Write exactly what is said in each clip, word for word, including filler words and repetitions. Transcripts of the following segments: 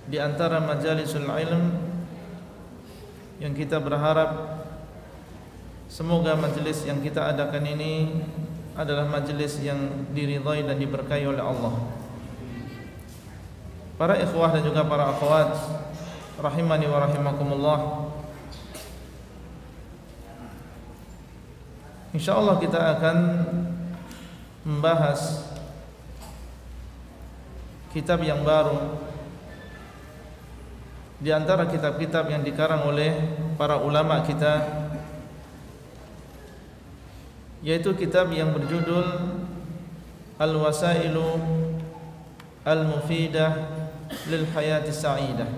di antara majalisul ilm yang kita berharap semoga majelis yang kita adakan ini adalah majelis yang diridhai dan diberkahi oleh Allah. Para ikhwah dan juga para akhwat rahimani wa rahimakumullah, insyaallah kita akan membahas kitab yang baru di antara kitab-kitab yang dikarang oleh para ulama kita, yaitu kitab yang berjudul Al-Wasailu Al-Mufidah Lil Hayati Sa'idah.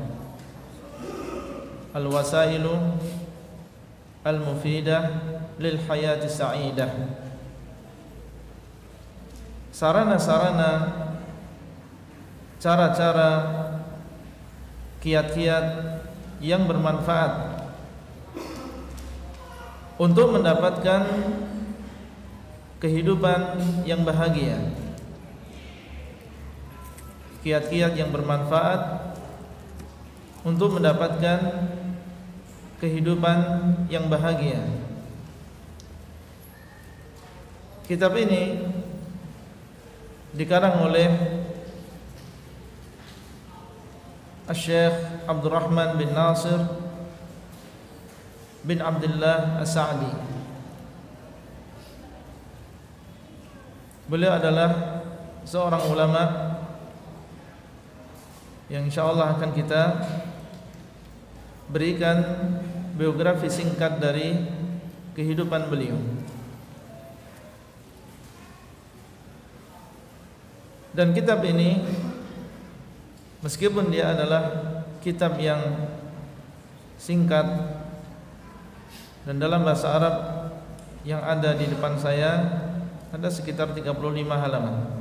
Al-Wasailu Al-Mufidah Lil Hayati Sa'idah. Sarana-sarana, cara-cara, kiat-kiat yang bermanfaat untuk mendapatkan kehidupan yang bahagia. Kiat-kiat yang bermanfaat untuk mendapatkan kehidupan yang bahagia. Kitab ini dikarang oleh Syekh Abdurrahman bin Nasir bin Abdullah As-Sa'di. Beliau adalah seorang ulama yang insyaallah akan kita berikan biografi singkat dari kehidupan beliau. Dan kitab ini, meskipun dia adalah kitab yang singkat dan dalam bahasa Arab yang ada di depan saya ada sekitar tiga puluh lima halaman,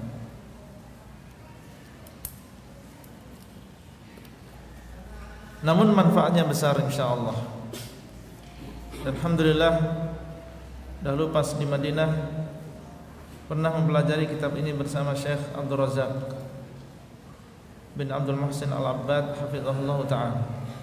namun manfaatnya besar insyaallah. Alhamdulillah, dahulu pas di Madinah pernah mempelajari kitab ini bersama Syekh Abdul Razak bin Abdul Muhsin Al-Abbad hafizahullah ta'ala.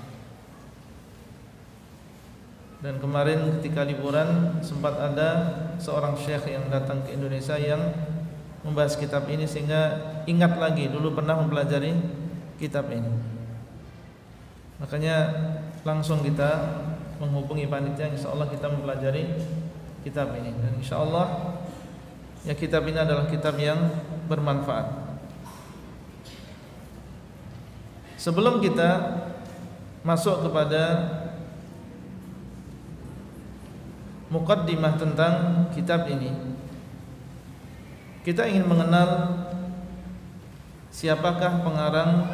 Dan kemarin ketika liburan sempat ada seorang syekh yang datang ke Indonesia yang membahas kitab ini, sehingga ingat lagi dulu pernah mempelajari kitab ini. Makanya langsung kita menghubungi panitia, insyaallah kita mempelajari kitab ini. Dan insyaallah ya kitab ini adalah kitab yang bermanfaat. Sebelum kita masuk kepada muqaddimah tentang kitab ini, kita ingin mengenal siapakah pengarang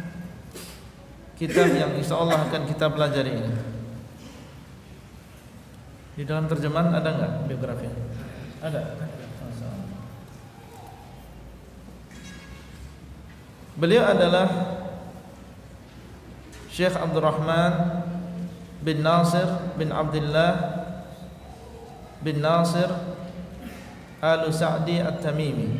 kitab yang insyaallah akan kita pelajari ini. Di dalam terjemahan ada enggak biografi? Ada. Beliau adalah Syekh Abdurrahman bin Nasir bin Abdullah bin Nasir Al-Sa'di At-Tamimi.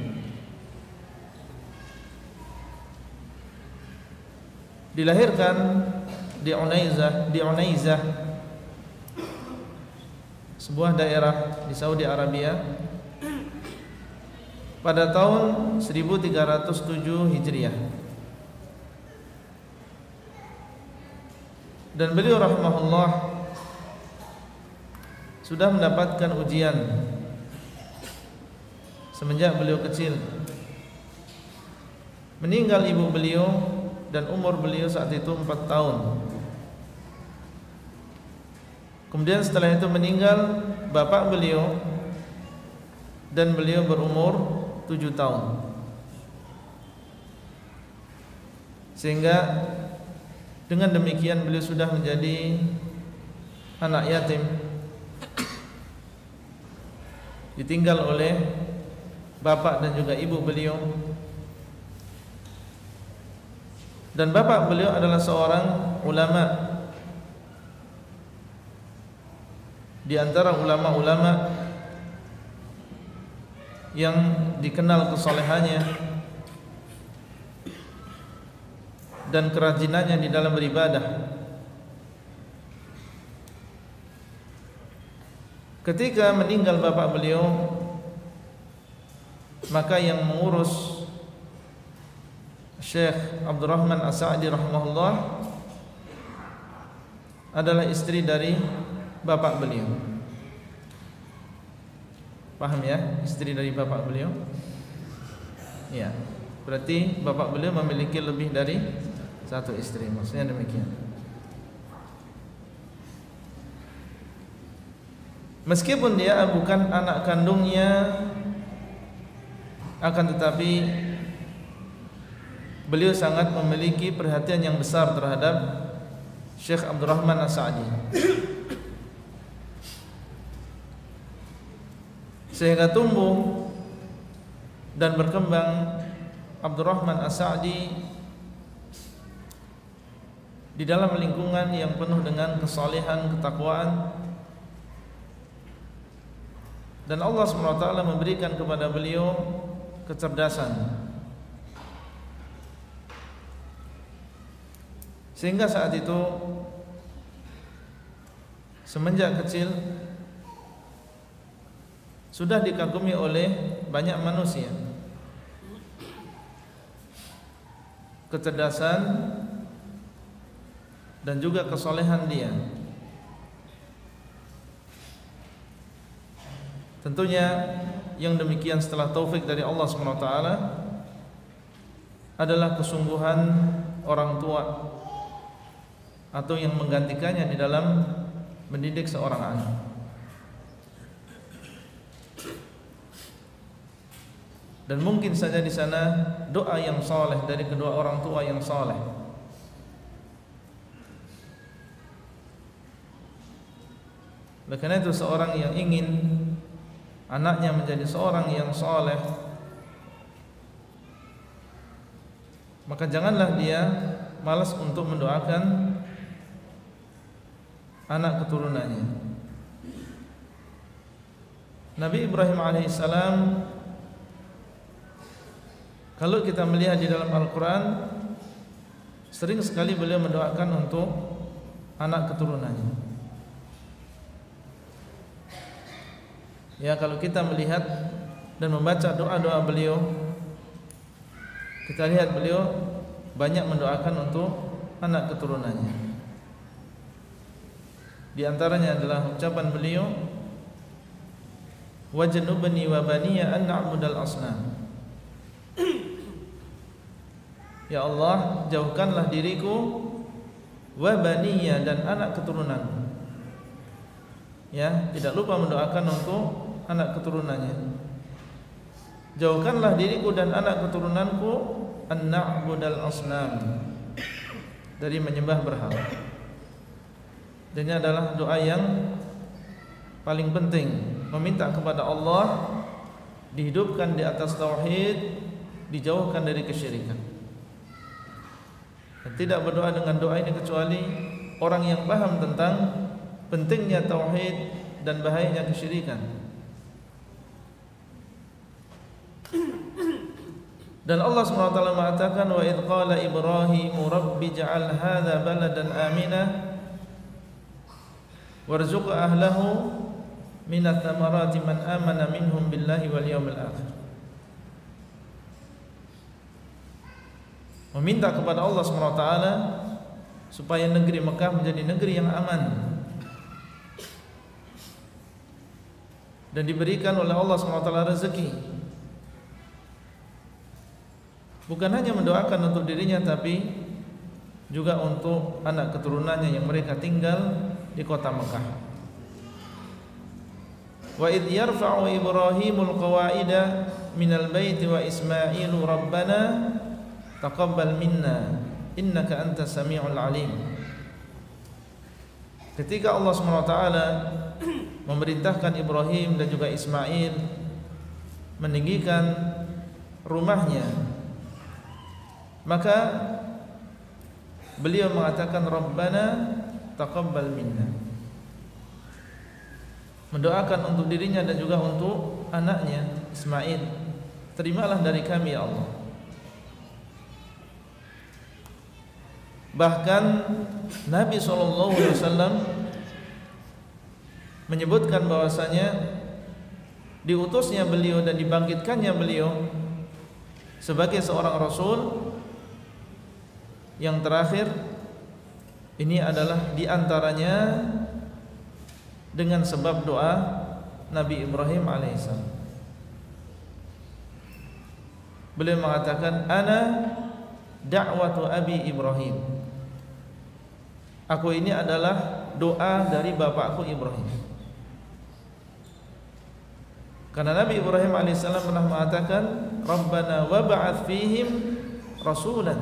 Dilahirkan di Unaizah, di Unaizah, sebuah daerah di Saudi Arabia, pada tahun seribu tiga ratus tujuh Hijriah. Dan beliau rahimahullah sudah mendapatkan ujian semenjak beliau kecil. Meninggal ibu beliau dan umur beliau saat itu empat tahun. Kemudian setelah itu meninggal bapak beliau dan beliau berumur tujuh tahun. Sehingga dengan demikian beliau sudah menjadi anak yatim, ditinggal oleh bapak dan juga ibu beliau. Dan bapak beliau adalah seorang ulama, di antara ulama-ulama yang dikenal kesolehannya dan kerajinannya di dalam beribadah. Ketika meninggal bapak beliau, maka yang mengurus Syekh Abdurrahman As-Sa'di rahimahullah adalah istri dari bapak beliau. Paham ya? Istri dari bapak beliau. Ya, berarti bapak beliau memiliki lebih dari satu istri. Maksudnya demikian. Meskipun dia bukan anak kandungnya, akan tetapi beliau sangat memiliki perhatian yang besar terhadap Syekh Abdurrahman As-Sa'di, sehingga tumbuh dan berkembang Abdurrahman As-Sa'di di dalam lingkungan yang penuh dengan kesalehan, ketakwaan. Dan Allah subhanahu wa taala memberikan kepada beliau kecerdasan, sehingga saat itu semenjak kecil sudah dikagumi oleh banyak manusia. Kecerdasan dan juga kesolehan dia. Tentunya yang demikian setelah taufik dari Allah subhanahu wa taala adalah kesungguhan orang tua atau yang menggantikannya di dalam mendidik seorang anak. Dan mungkin saja di sana doa yang saleh dari kedua orang tua yang saleh. Oleh karena itu seorang yang ingin anaknya menjadi seorang yang saleh, maka janganlah dia malas untuk mendoakan anak keturunannya. Nabi Ibrahim alaihissalam, kalau kita melihat di dalam Al-Quran, sering sekali beliau mendoakan untuk anak keturunannya. Ya, kalau kita melihat dan membaca doa-doa beliau, kita lihat beliau banyak mendoakan untuk anak keturunannya. Di antaranya adalah ucapan beliau, wajnubni wa baniya an na'budal asnam. Ya Allah, jauhkanlah diriku wa baniya dan anak keturunanku. Ya, tidak lupa mendoakan untuk anak keturunannya. Jauhkanlah diriku dan anak keturunanku an na'budal asnam, dari menyembah berhala. Dan ini adalah doa yang paling penting, meminta kepada Allah dihidupkan di atas tauhid, dijauhkan dari kesyirikan. Dan tidak berdoa dengan doa ini kecuali orang yang paham tentang pentingnya tauhid dan bahayanya kesyirikan. Dan Allah subhanahu wa taala mengatakan, wa idh qala Ibrahim rabbi ja'al hadza baladan amina warzuq ahlahu minats thamarati man amana minhum billahi wal yawmil akhir. Meminta kepada Allah subhanahu wa taala supaya negeri Mekah menjadi negeri yang aman dan diberikan oleh Allah subhanahu wa taala rezeki. Bukan hanya mendoakan untuk dirinya, tapi juga untuk anak keturunannya yang mereka tinggal di kota Mekah. Wa idh yarfa'u Ibrahimul qawaida minal baiti wa Ismailu rabbana taqabbal minna innaka antas sami'ul alim. Ketika Allah subhanahu wa taala memerintahkan Ibrahim dan juga Ismail meninggikan rumahnya, maka beliau mengatakan Rabbana taqabbal minna, mendoakan untuk dirinya dan juga untuk anaknya Ismail, terimalah dari kami ya Allah. Bahkan Nabi shallallahu alaihi wasallam menyebutkan bahwasanya diutusnya beliau dan dibangkitkannya beliau sebagai seorang rasul yang terakhir ini adalah diantaranya dengan sebab doa Nabi Ibrahim alaihissalam. Beliau mengatakan, ana da'watu abi Ibrahim. Aku ini adalah doa dari bapakku Ibrahim. Karena Nabi Ibrahim alaihissalam pernah mengatakan, Rabbana wab'ats fihim rasulan.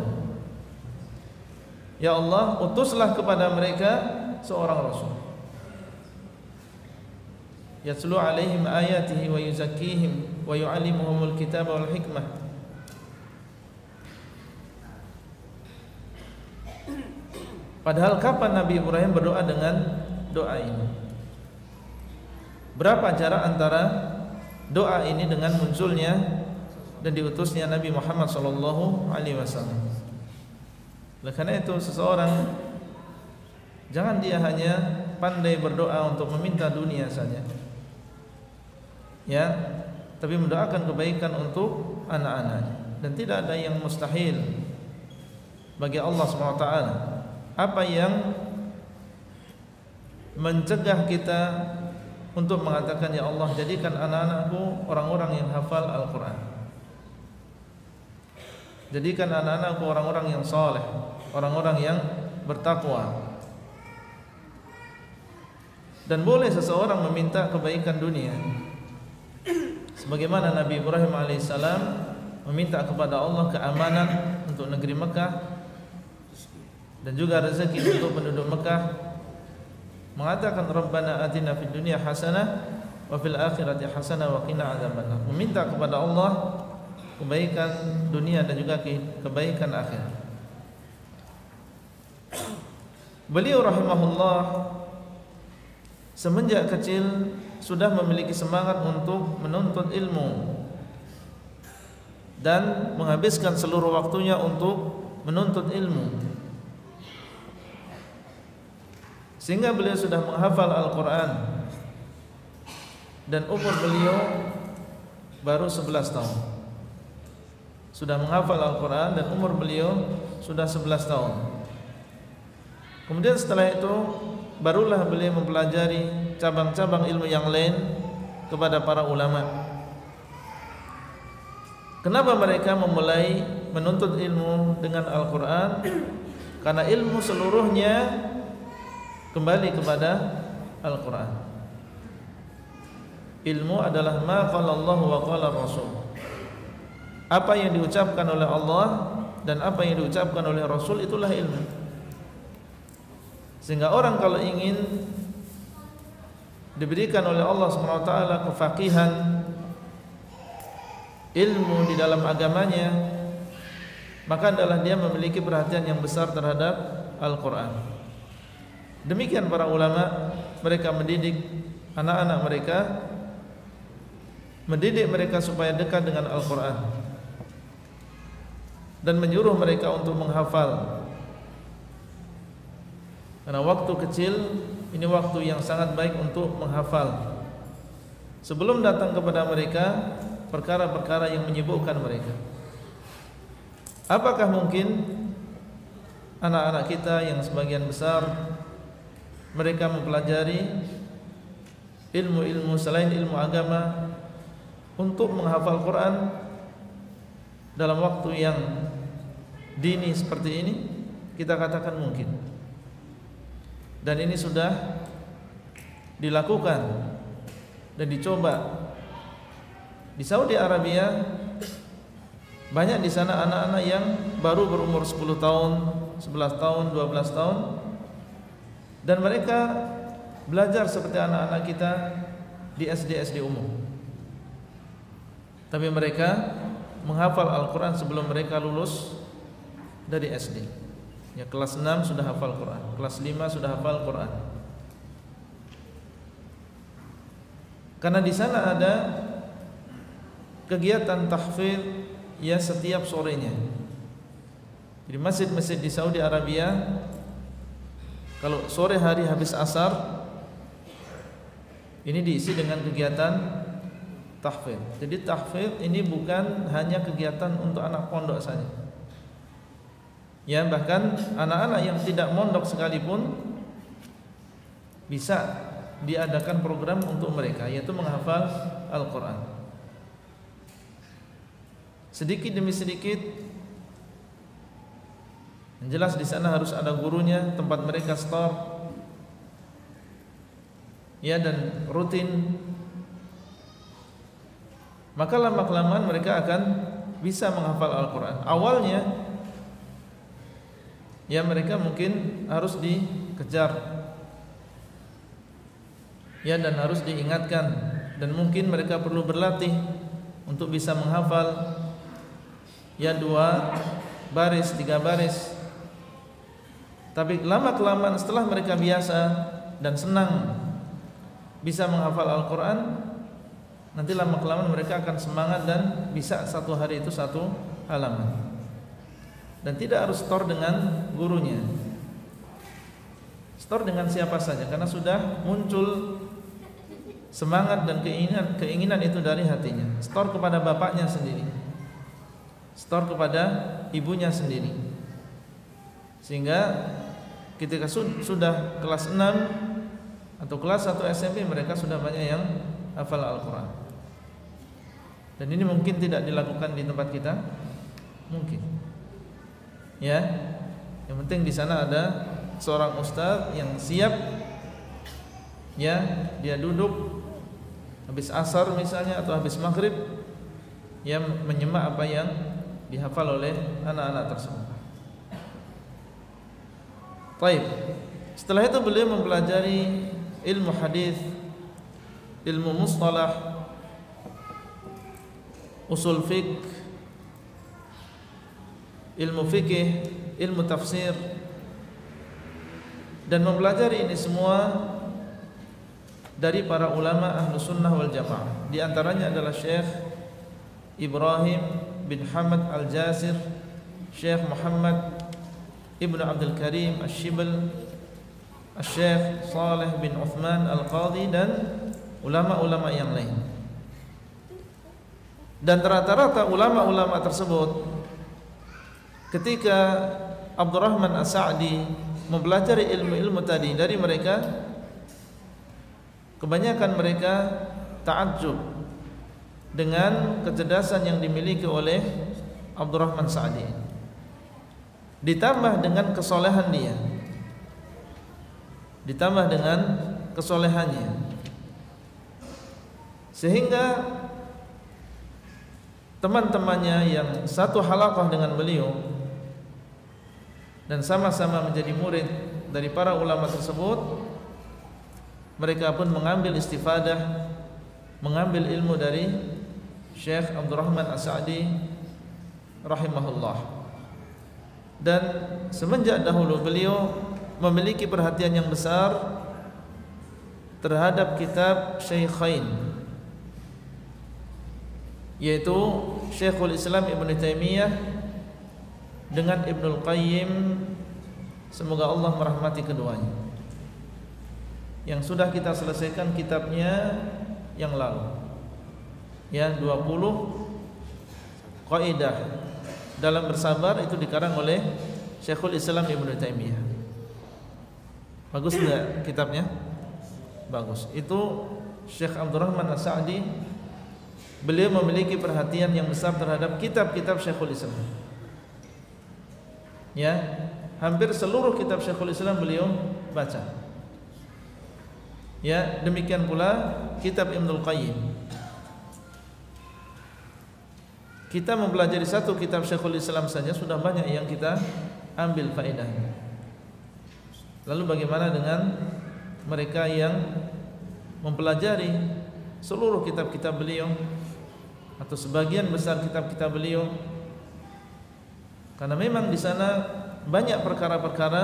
Ya Allah, utuslah kepada mereka seorang rasul. Yatlu alaihim ayatihi wa yuzakkihim wa yu'allimuhumul kitaba wal hikmah. Padahal kapan Nabi Ibrahim berdoa dengan doa ini? Berapa jarak antara doa ini dengan munculnya dan diutusnya Nabi Muhammad sallallahu alaihi wasallam? Oleh karena itu seseorang jangan dia hanya pandai berdoa untuk meminta dunia saja, ya, tapi mendoakan kebaikan untuk anak-anaknya. Dan tidak ada yang mustahil bagi Allah subhanahu wa taala. Apa yang mencegah kita untuk mengatakan, ya Allah, jadikan anak-anakku orang-orang yang hafal Al-Quran, jadikan anak-anakku orang-orang yang saleh, orang-orang yang bertakwa. Dan boleh seseorang meminta kebaikan dunia, sebagaimana Nabi Ibrahim alaihissalam meminta kepada Allah keamanan untuk negeri Mekah dan juga rezeki untuk penduduk Mekah, mengatakan Rabbana atina fid dunya hasanah wa fil akhirati hasanah wa qina adzabannar. Meminta kepada Allah kebaikan dunia dan juga kebaikan akhirat. Beliau rahimahullah semenjak kecil sudah memiliki semangat untuk menuntut ilmu dan menghabiskan seluruh waktunya untuk menuntut ilmu, sehingga beliau sudah menghafal Al-Quran dan umur beliau baru sebelas tahun. Sudah menghafal Al-Quran dan umur beliau sudah sebelas tahun. Kemudian setelah itu barulah beliau mempelajari cabang-cabang ilmu yang lain kepada para ulama. Kenapa mereka memulai menuntut ilmu dengan Al-Quran? Karena ilmu seluruhnya kembali kepada Al-Quran. Ilmu adalah ma qala Allah wa qala Rasul. Apa yang diucapkan oleh Allah dan apa yang diucapkan oleh Rasul, itulah ilmu. Sehingga orang kalau ingin diberikan oleh Allah subhanahu wa taala kefaqihan, ilmu di dalam agamanya, maka adalah dia memiliki perhatian yang besar terhadap Al-Quran. Demikian para ulama, mereka mendidik anak-anak mereka, mendidik mereka supaya dekat dengan Al-Quran dan menyuruh mereka untuk menghafal. Karena waktu kecil ini waktu yang sangat baik untuk menghafal, sebelum datang kepada mereka perkara-perkara yang menyibukkan mereka. Apakah mungkin anak-anak kita yang sebagian besar mereka mempelajari ilmu-ilmu selain ilmu agama untuk menghafal Quran dalam waktu yang dini seperti ini? Kita katakan mungkin. Dan ini sudah dilakukan dan dicoba di Saudi Arabia. Banyak di sana anak-anak yang baru berumur sepuluh tahun, sebelas tahun, dua belas tahun, dan mereka belajar seperti anak-anak kita di S D S D umum. Tapi mereka menghafal Al-Quran sebelum mereka lulus dari S D. Ya, kelas enam sudah hafal Quran, kelas lima sudah hafal Quran. Karena di sana ada kegiatan tahfidz ya setiap sorenya. Jadi masjid-masjid di Saudi Arabia kalau sore hari habis asar ini diisi dengan kegiatan tahfidz. Jadi tahfidz ini bukan hanya kegiatan untuk anak pondok saja. Ya, bahkan anak-anak yang tidak mondok sekalipun bisa diadakan program untuk mereka, yaitu menghafal Al-Quran. Sedikit demi sedikit, yang jelas di sana harus ada gurunya, tempat mereka store, ya, dan rutin. Maka lama-kelamaan mereka akan bisa menghafal Al-Quran. Awalnya, ya, mereka mungkin harus dikejar, ya, dan harus diingatkan, dan mungkin mereka perlu berlatih untuk bisa menghafal, ya, dua baris, tiga baris. Tapi lama-kelamaan setelah mereka biasa dan senang bisa menghafal Al-Quran, nanti lama-kelamaan mereka akan semangat dan bisa satu hari itu satu halaman. Dan tidak harus store dengan gurunya, store dengan siapa saja, karena sudah muncul semangat dan keinginan keinginan itu dari hatinya. Store kepada bapaknya sendiri, store kepada ibunya sendiri, sehingga ketika sudah kelas enam atau kelas satu S M P mereka sudah banyak yang hafal Al-Quran. Dan ini mungkin tidak dilakukan di tempat kita, mungkin, ya. Yang penting di sana ada seorang ustaz yang siap, ya, dia duduk habis asar misalnya atau habis maghrib, yang menyimak apa yang dihafal oleh anak-anak tersebut. Baik. Setelah itu beliau mempelajari ilmu hadis, ilmu mustalah, usul fiqh, ilmu fikih, ilmu tafsir, dan mempelajari ini semua dari para ulama ahlu sunnah wal jamaah. Di antaranya adalah Syekh Ibrahim bin Hamad Al-Jazir, Syekh Muhammad Ibnu Abdul Karim Al-Shibl, Syekh Saleh bin Uthman Al-Qadhi, dan ulama-ulama yang lain. Dan rata-rata ulama-ulama tersebut ketika Abdurrahman As-Sa'di mempelajari ilmu-ilmu tadi dari mereka, kebanyakan mereka ta'ajjub dengan kecerdasan yang dimiliki oleh Abdurrahman Sa'di, ditambah dengan kesolehan dia, ditambah dengan kesolehannya, sehingga teman-temannya yang satu halaqah dengan beliau dan sama-sama menjadi murid dari para ulama tersebut, mereka pun mengambil istifadah, mengambil ilmu dari Syekh Abdurrahman As-Sa'di rahimahullah. Dan semenjak dahulu beliau memiliki perhatian yang besar terhadap kitab Syaikhain, yaitu Syekhul Islam Ibnu Taimiyah dengan Ibnul Qayyim, semoga Allah merahmati keduanya, yang sudah kita selesaikan kitabnya yang lalu, ya, dua puluh Qaidah dalam bersabar, itu dikarang oleh Syekhul Islam Ibnu Taimiyah. Bagus enggak kitabnya? Bagus. Itu Syekh Abdurrahman As-Sa'di, beliau memiliki perhatian yang besar terhadap kitab-kitab Syekhul Islam. Ya, hampir seluruh kitab Syekhul Islam beliau baca. Ya, demikian pula kitab Ibnul Qayyim. Kita mempelajari satu kitab Syekhul Islam saja sudah banyak yang kita ambil faedahnya. Lalu bagaimana dengan mereka yang mempelajari seluruh kitab-kitab beliau atau sebagian besar kitab-kitab beliau? Karena memang di sana banyak perkara-perkara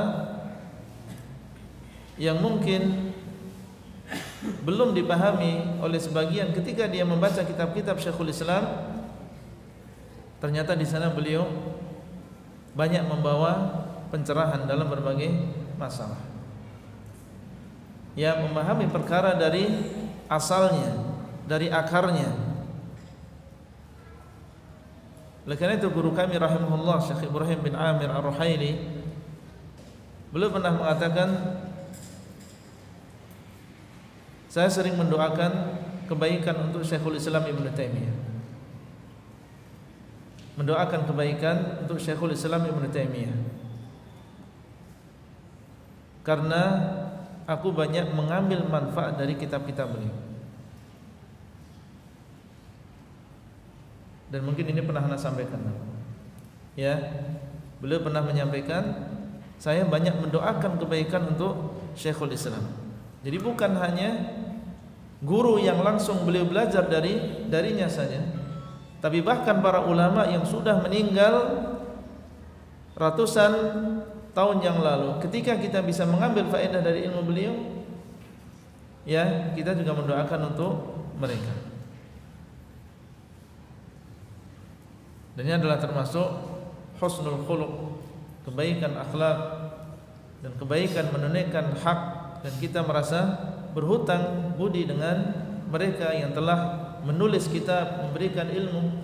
yang mungkin belum dipahami oleh sebagian ketika dia membaca kitab-kitab Syekhul Islam. Ternyata di sana beliau banyak membawa pencerahan dalam berbagai masalah. Ya, memahami perkara dari asalnya, dari akarnya. Oleh karena itu guru kami rahimahullah Syekh Ibrahim bin Amir Ar-Ruhaili, beliau pernah mengatakan, saya sering mendoakan kebaikan untuk Syekhul Islam Ibnu Taimiyah. Mendoakan kebaikan untuk Syekhul Islam Ibnu Taimiyah. Karena aku banyak mengambil manfaat dari kitab-kitab beliau. Dan mungkin ini pernah Anda sampaikan. Ya, beliau pernah menyampaikan, saya banyak mendoakan kebaikan untuk Syekhul Islam. Jadi bukan hanya guru yang langsung beliau belajar dari darinya saja, tapi bahkan para ulama yang sudah meninggal ratusan tahun yang lalu, ketika kita bisa mengambil faedah dari ilmu beliau, ya kita juga mendoakan untuk mereka. Dan ini adalah termasuk husnul khuluq, kebaikan akhlak dan kebaikan menunaikan hak, dan kita merasa berhutang budi dengan mereka yang telah menulis kitab, memberikan ilmu.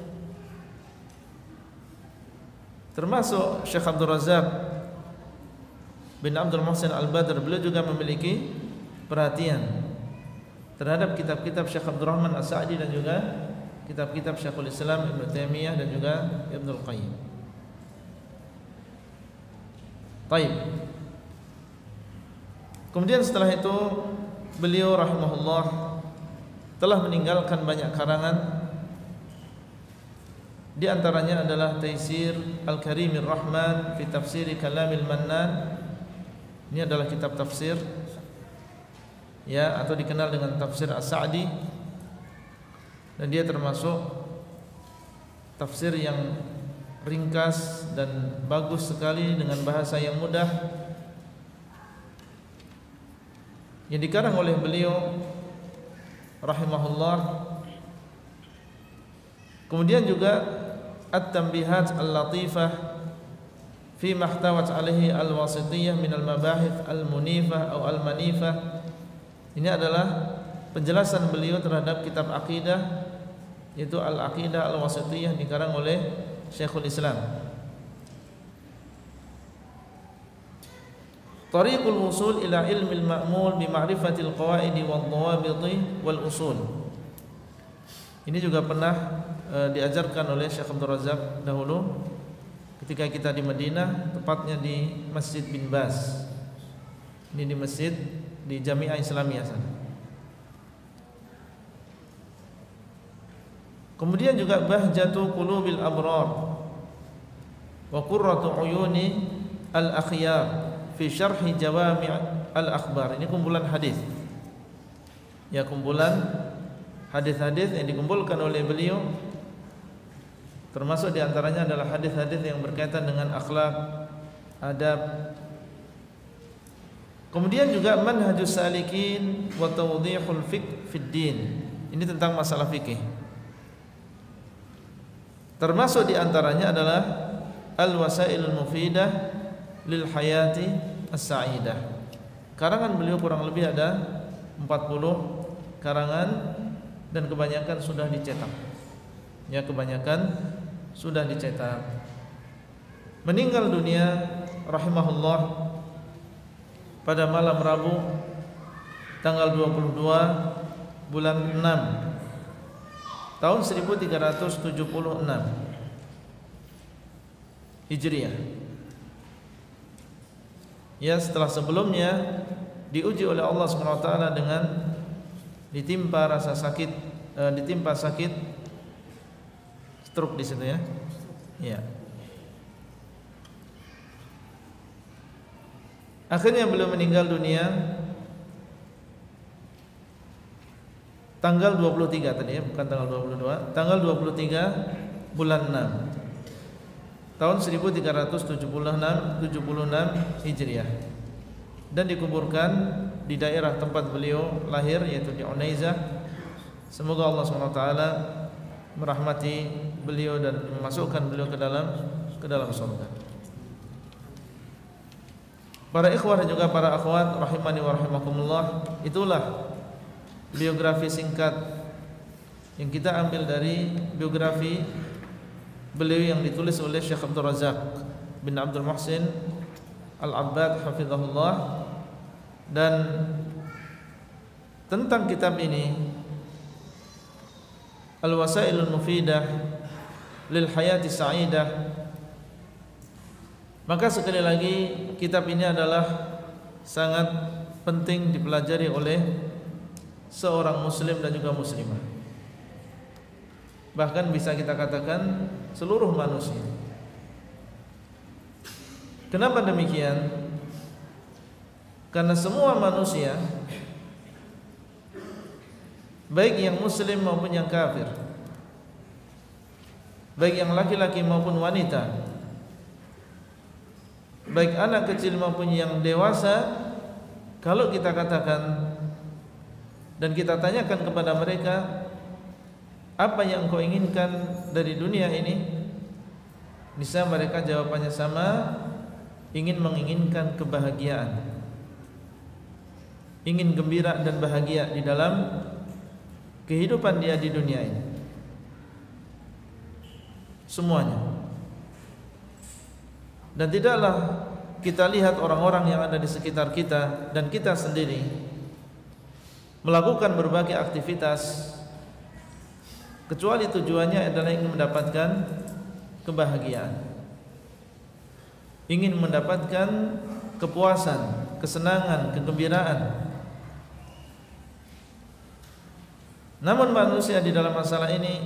Termasuk Syekh Abdul Razak bin Abdul Muhsin Al-Badr, beliau juga memiliki perhatian terhadap kitab-kitab Syekh Abdul Rahman As-Sa'di dan juga kitab-kitab Syekhul Islam Ibnu Taimiyah dan juga Ibnul Qayyim. Baik. Kemudian setelah itu beliau rahimahullah telah meninggalkan banyak karangan. Di antaranya adalah Taisir Al-Karimir Rahman fi Tafsir Kalamil Mannan. Ini adalah kitab tafsir, ya, atau dikenal dengan tafsir As-Sa'di. Dan dia termasuk tafsir yang ringkas dan bagus sekali dengan bahasa yang mudah, yang dikarang oleh beliau rahimahullah. Kemudian juga At-Tanbihat Al-Latifah fi mahtawat alaihi al-wasitiyah min al-mabahith al-munifah atau al-manifah. Ini adalah penjelasan beliau terhadap kitab akidah, yaitu Al-Aqidah Al-Wasitiyah, dikarang oleh Syekhul Islam. Tariqul wusul ila ilmil ma'mul bi ma'rifatil qawaidi wal dhawabiti wal usul. Ini juga pernah e, diajarkan oleh Syekh Abdul Razak dahulu ketika kita di Madinah, tepatnya di Masjid Bin Baz. Ini di masjid di Jami'ah Islamiyah sana. Kemudian juga Bahjatu Qulubil Abrar wa Qurratu Uyuni Al-Akhyar fi syarhi Jawami' Al-Akhbar. Ini kumpulan hadis. Ya, kumpulan hadis-hadis yang dikumpulkan oleh beliau, termasuk diantaranya adalah hadis-hadis yang berkaitan dengan akhlak, adab. Kemudian juga Manhajus Salikin wa Tawdihul Fiqh fid Din. Ini tentang masalah fikih. Termasuk diantaranya adalah Al-Wasailul Mufidah lil Hayati As-Sa'idah. Karangan beliau kurang lebih ada empat puluh karangan dan kebanyakan sudah dicetak. Ya, kebanyakan sudah dicetak. Meninggal dunia rahimahullah pada malam Rabu tanggal dua puluh dua bulan enam tahun seribu tiga ratus tujuh puluh enam Hijriah. Ya, setelah sebelumnya diuji oleh Allah Subhanahu wa taala dengan ditimpa rasa sakit, e, ditimpa sakit stroke di situ ya. Ya. Akhirnya beliau meninggal dunia tanggal dua puluh tiga tadi ya, bukan tanggal dua puluh dua, tanggal dua puluh tiga bulan enam tahun seribu tiga ratus tujuh puluh enam Hijriah, dan dikuburkan di daerah tempat beliau lahir, yaitu di Unaizah. Semoga Allah subhanahu wa taala merahmati beliau dan memasukkan beliau ke dalam ke dalam surga. Para ikhwah dan juga para akhwat rahimani wa rahimakumullah, itulah biografi singkat yang kita ambil dari biografi beliau yang ditulis oleh Syekh Abdul Razak bin Abdul Muhsin Al-Abbad hafizahullah. Dan tentang kitab ini, Al-Wasailul Mufidah lil Hayati Sa'idah, maka sekali lagi kitab ini adalah sangat penting dipelajari oleh seorang muslim dan juga muslimah, bahkan bisa kita katakan seluruh manusia. Kenapa demikian? Karena semua manusia, baik yang muslim maupun yang kafir, baik yang laki-laki maupun wanita, baik anak kecil maupun yang dewasa, kalau kita katakan dan kita tanyakan kepada mereka, apa yang kau inginkan dari dunia ini? Niscaya mereka jawabannya sama, ingin menginginkan kebahagiaan, ingin gembira dan bahagia di dalam kehidupan dia di dunia ini. Semuanya. Dan tidaklah kita lihat orang-orang yang ada di sekitar kita dan kita sendiri melakukan berbagai aktivitas kecuali tujuannya adalah ingin mendapatkan kebahagiaan, ingin mendapatkan kepuasan, kesenangan, kegembiraan. Namun manusia di dalam masalah ini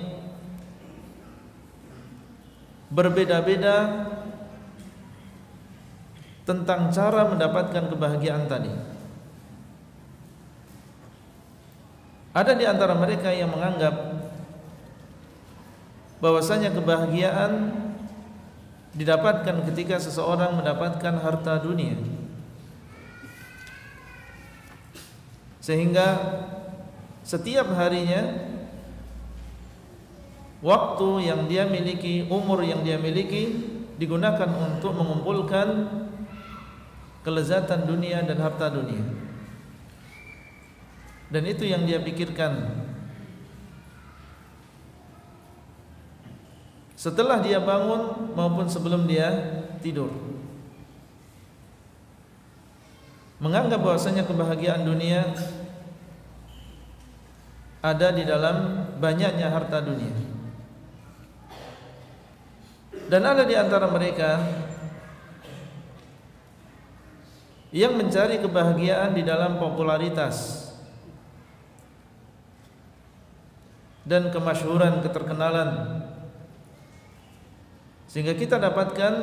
berbeda-beda tentang cara mendapatkan kebahagiaan tadi. Ada di antara mereka yang menganggap bahwasanya kebahagiaan didapatkan ketika seseorang mendapatkan harta dunia, sehingga setiap harinya waktu yang dia miliki, umur yang dia miliki digunakan untuk mengumpulkan kelezatan dunia dan harta dunia. Dan itu yang dia pikirkan. Setelah dia bangun maupun sebelum dia tidur, menganggap bahwasanya kebahagiaan dunia ada di dalam banyaknya harta dunia. Dan ada di antara mereka yang mencari kebahagiaan di dalam popularitas dan kemasyhuran, keterkenalan, sehingga kita dapatkan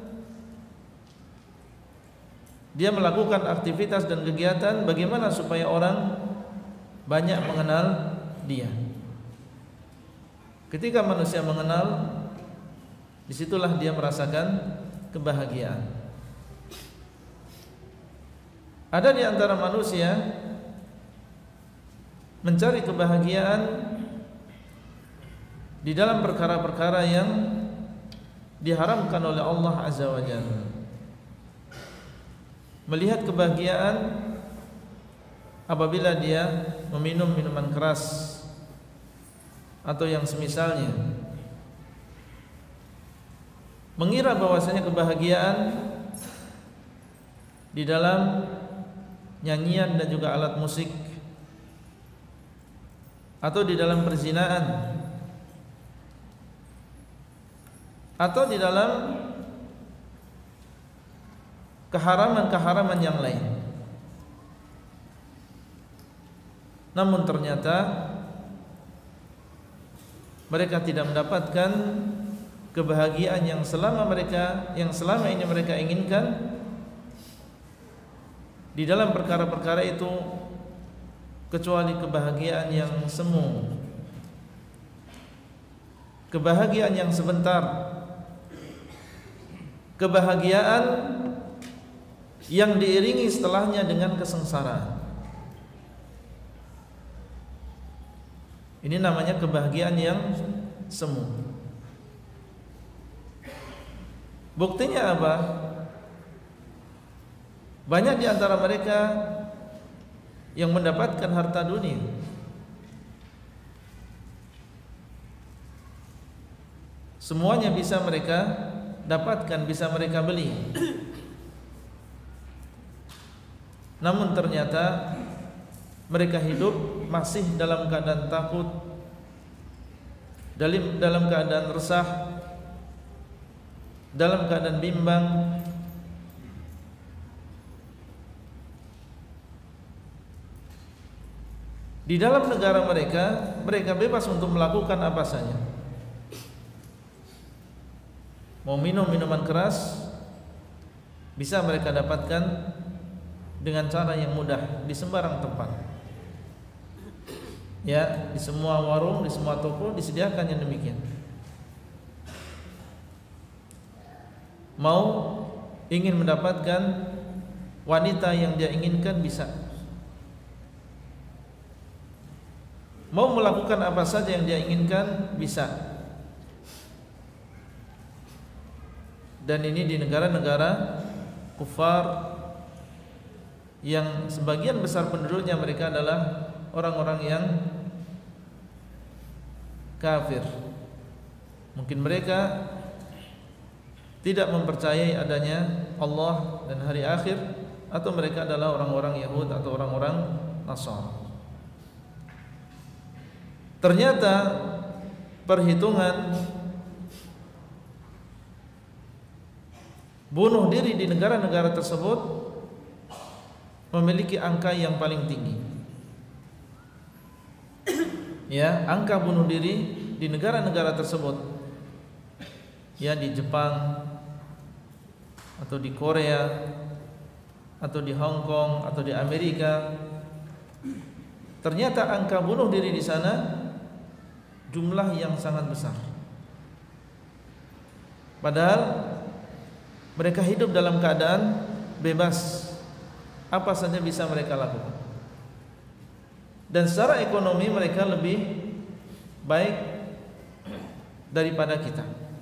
dia melakukan aktivitas dan kegiatan bagaimana supaya orang banyak mengenal dia. Ketika manusia mengenal, disitulah dia merasakan kebahagiaan. Ada di antara manusia mencari kebahagiaan di dalam perkara-perkara yang diharamkan oleh Allah Azza wa Jalla. Melihat kebahagiaan apabila dia meminum minuman keras atau yang semisalnya, mengira bahwasanya kebahagiaan di dalam nyanyian dan juga alat musik, atau di dalam perzinaan, atau di dalam keharaman-keharaman yang lain. Namun ternyata mereka tidak mendapatkan kebahagiaan yang selama mereka yang selama ini mereka inginkan di dalam perkara-perkara itu, kecuali kebahagiaan yang semu, kebahagiaan yang sebentar, kebahagiaan yang diiringi setelahnya dengan kesengsaraan. Ini namanya kebahagiaan yang semu. Buktinya apa? Banyak di antara mereka yang mendapatkan harta dunia, semuanya bisa mereka dapatkan, bisa mereka beli. Namun ternyata mereka hidup masih dalam keadaan takut, dalam dalam keadaan resah, dalam keadaan bimbang. Di dalam negara mereka, mereka bebas untuk melakukan apa saja. Mau minum minuman keras, bisa mereka dapatkan dengan cara yang mudah di sembarang tempat. Ya, di semua warung, di semua toko disediakan yang demikian. Mau ingin mendapatkan wanita yang dia inginkan, bisa. Mau melakukan apa saja yang dia inginkan, bisa. Dan ini di negara-negara kufar yang sebagian besar penduduknya mereka adalah orang-orang yang kafir. Mungkin mereka tidak mempercayai adanya Allah dan hari akhir, atau mereka adalah orang-orang Yahud atau orang-orang Nasrani. Ternyata perhitungan bunuh diri di negara-negara tersebut memiliki angka yang paling tinggi. Ya, angka bunuh diri di negara-negara tersebut, ya di Jepang atau di Korea atau di Hong Kong atau di Amerika, ternyata angka bunuh diri di sana jumlah yang sangat besar. Padahal mereka hidup dalam keadaan bebas, apa saja bisa mereka lakukan. Dan secara ekonomi mereka lebih baik daripada kita.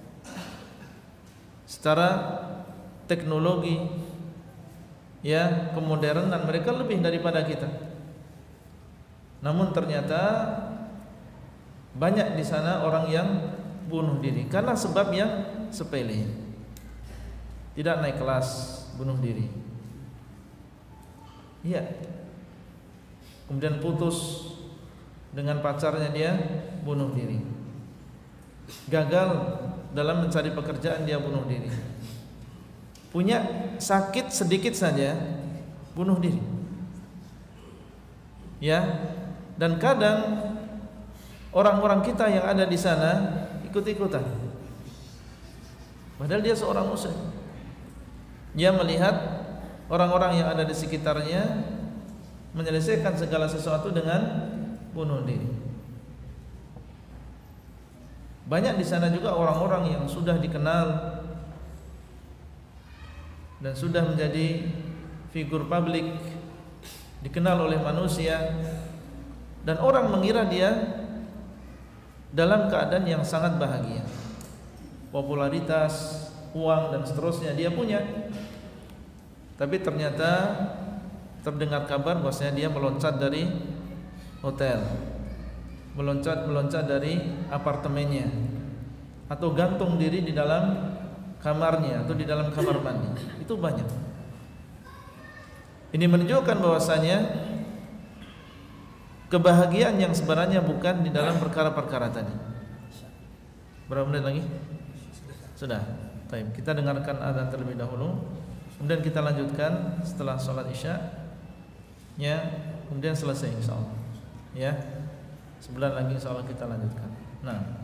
Secara teknologi, ya, kemodernan mereka lebih daripada kita. Namun ternyata banyak di sana orang yang bunuh diri karena sebab yang sepele. Tidak naik kelas, bunuh diri. Iya. Kemudian putus dengan pacarnya, dia bunuh diri. Gagal dalam mencari pekerjaan, dia bunuh diri. Punya sakit sedikit saja, bunuh diri. Ya. Dan kadang orang-orang kita yang ada di sana ikut-ikutan, padahal dia seorang muslim. Dia melihat orang-orang yang ada di sekitarnya menyelesaikan segala sesuatu dengan bunuh diri. Banyak di sana juga orang-orang yang sudah dikenal dan sudah menjadi figur publik, dikenal oleh manusia, dan orang mengira dia dalam keadaan yang sangat bahagia, popularitas, uang dan seterusnya dia punya. Tapi ternyata terdengar kabar bahwasanya dia meloncat dari hotel, meloncat meloncat dari apartemennya, atau gantung diri di dalam kamarnya atau di dalam kamar mandi. Itu banyak. Ini menunjukkan bahwasanya kebahagiaan yang sebenarnya bukan di dalam perkara-perkara tadi. Berapa menit lagi? Sudah. Baik, kita dengarkan adzan terlebih dahulu, kemudian kita lanjutkan setelah sholat isya. Ya, kemudian selesai insyaallah. Ya. Sebulan lagi insyaallah kita lanjutkan. Nah,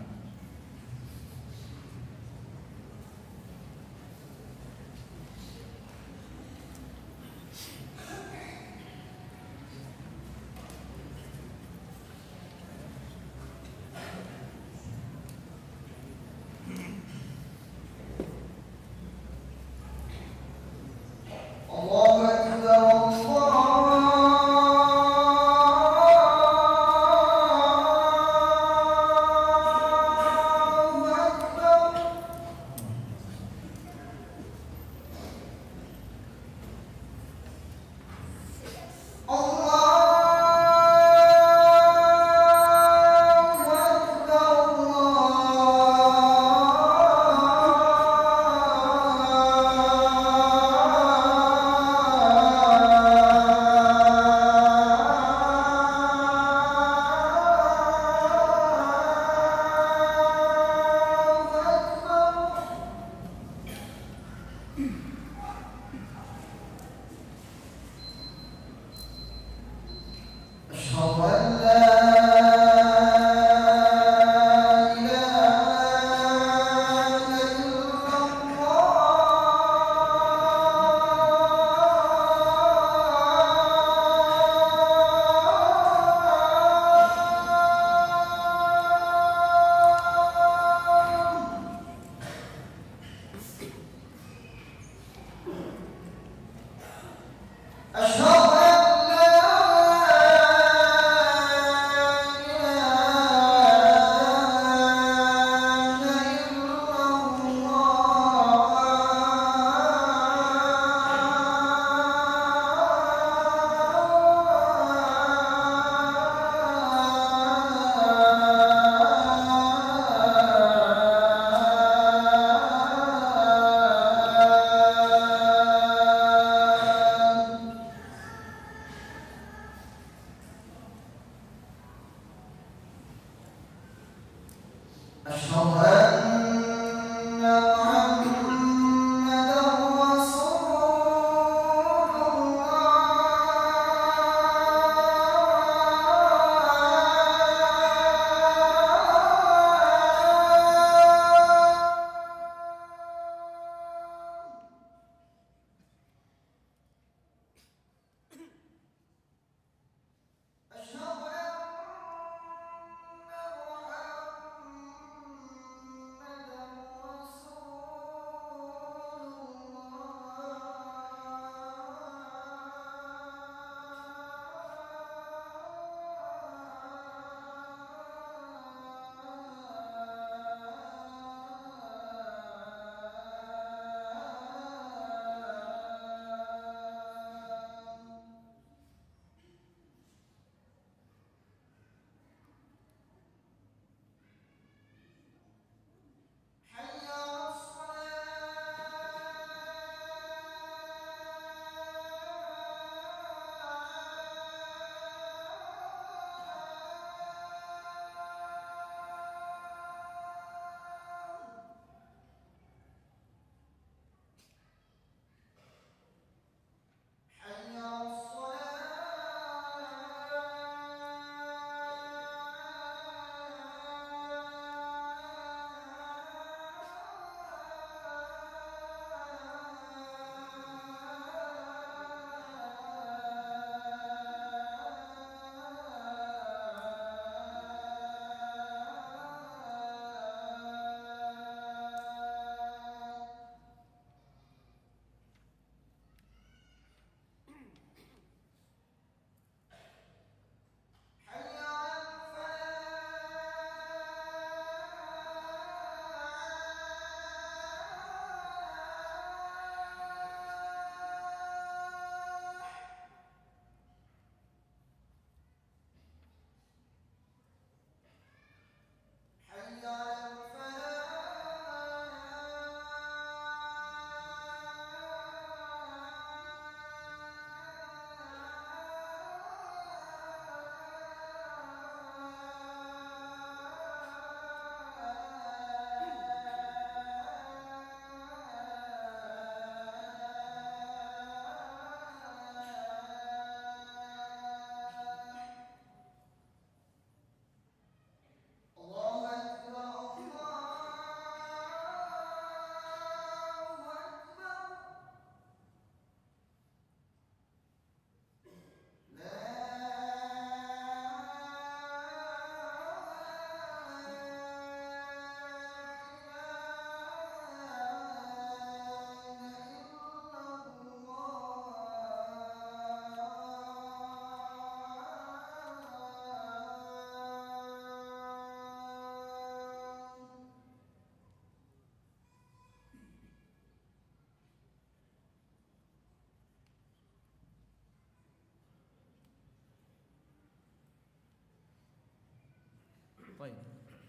Baik.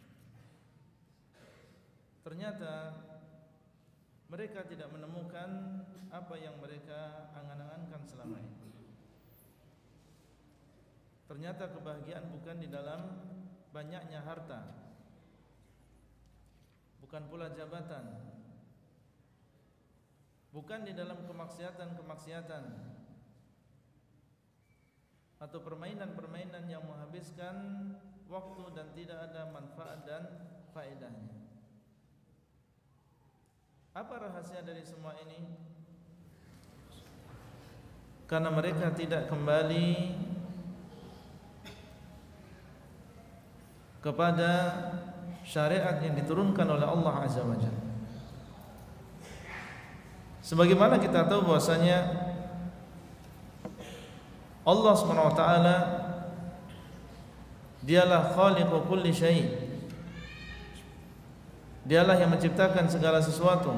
Ternyata mereka tidak menemukan apa yang mereka angan-angankan selama ini. Ternyata kebahagiaan bukan di dalam banyaknya harta, bukan pula jabatan, bukan di dalam kemaksiatan-kemaksiatan atau permainan-permainan yang menghabiskan waktu dan tidak ada manfaat dan faedahnya. Apa rahasia dari semua ini? Karena mereka tidak kembali kepada syariat yang diturunkan oleh Allah Azza wa Jalla. Sebagaimana kita tahu bahwasanya Allah Subhanahu wa taala dialah khaliqu kulli syai'. Dialah yang menciptakan segala sesuatu,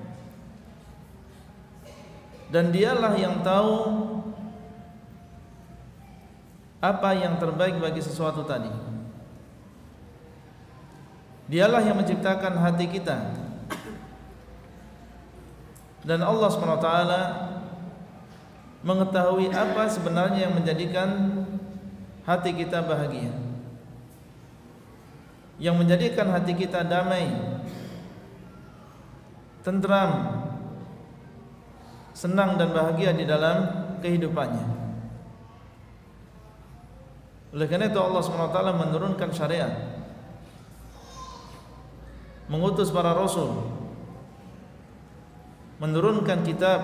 dan dialah yang tahu apa yang terbaik bagi sesuatu tadi. Dialah yang menciptakan hati kita, dan Allah subhanahu wa taala mengetahui apa sebenarnya yang menjadikan hati kita bahagia, yang menjadikan hati kita damai, tentram, senang dan bahagia di dalam kehidupannya. Oleh karena itu Allah subhanahu wa taala menurunkan syariat, mengutus para rasul, menurunkan kitab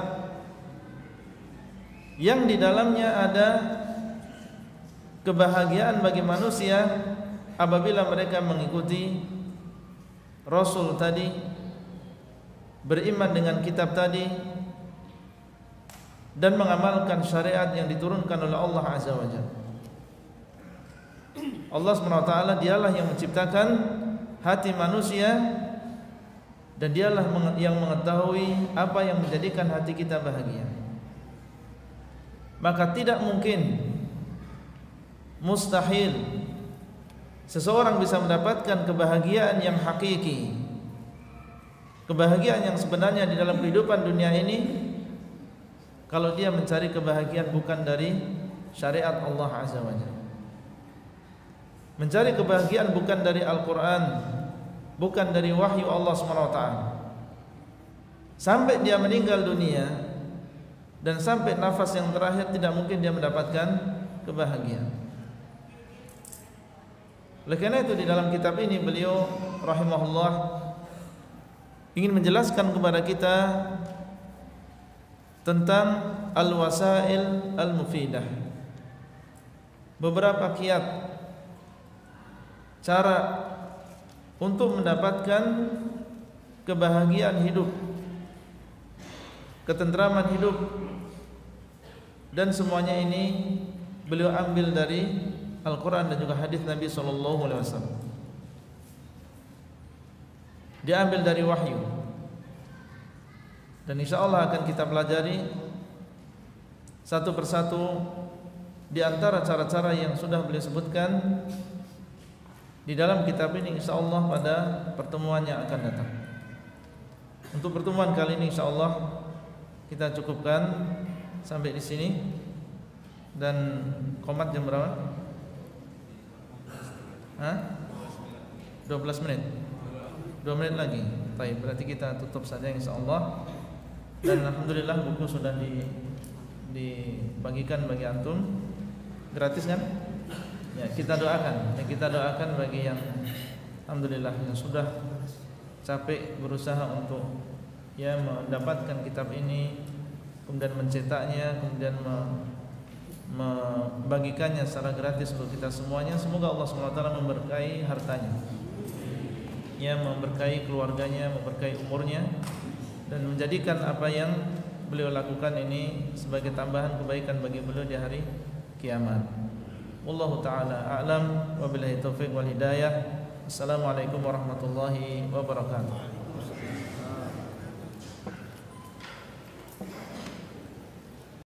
yang di dalamnya ada kebahagiaan bagi manusia apabila mereka mengikuti rasul tadi, beriman dengan kitab tadi, dan mengamalkan syariat yang diturunkan oleh Allah Azza wa Jalla. Allah subhanahu wa taala dialah yang menciptakan hati manusia, dan dialah yang mengetahui apa yang menjadikan hati kita bahagia. Maka tidak mungkin, mustahil seseorang bisa mendapatkan kebahagiaan yang hakiki, kebahagiaan yang sebenarnya di dalam kehidupan dunia ini, kalau dia mencari kebahagiaan bukan dari syariat Allah Azza wa Jalla. Mencari kebahagiaan bukan dari Al-Quran, bukan dari wahyu Allah subhanahu wa taala. Sampai dia meninggal dunia dan sampai nafas yang terakhir tidak mungkin dia mendapatkan kebahagiaan. Oleh karena itu di dalam kitab ini beliau rahimahullah ingin menjelaskan kepada kita tentang al-wasail al-mufidah, beberapa kiat, cara untuk mendapatkan kebahagiaan hidup, ketentraman hidup, dan semuanya ini beliau ambil dari Al-Quran dan juga hadis Nabi Sallallahu Alaihi Wasallam. Diambil dari wahyu, dan insya Allah akan kita pelajari satu persatu di antara cara-cara yang sudah beliau sebutkan di dalam kitab ini, insya Allah pada pertemuan yang akan datang. Untuk pertemuan kali ini insya Allah kita cukupkan sampai di sini. Dan komat jam berapa? Hah? dua belas menit. dua menit lagi. Baik, berarti kita tutup saja insya Allah. Dan alhamdulillah buku sudah di, dibagikan bagi antum, gratis kan? Ya, kita doakan, ya, kita doakan bagi yang alhamdulillah yang sudah capek berusaha untuk ya mendapatkan kitab ini, kemudian mencetaknya, kemudian me, membagikannya secara gratis untuk kita semuanya. Semoga Allah subhanahu wa taala memberkahi hartanya, ya, memberkahi keluarganya, memberkahi umurnya, dan menjadikan apa yang beliau lakukan ini sebagai tambahan kebaikan bagi beliau di hari kiamat. Wallahu ta'ala a'lam wa billahi taufiq wal hidayah. Assalamualaikum warahmatullahi wabarakatuh.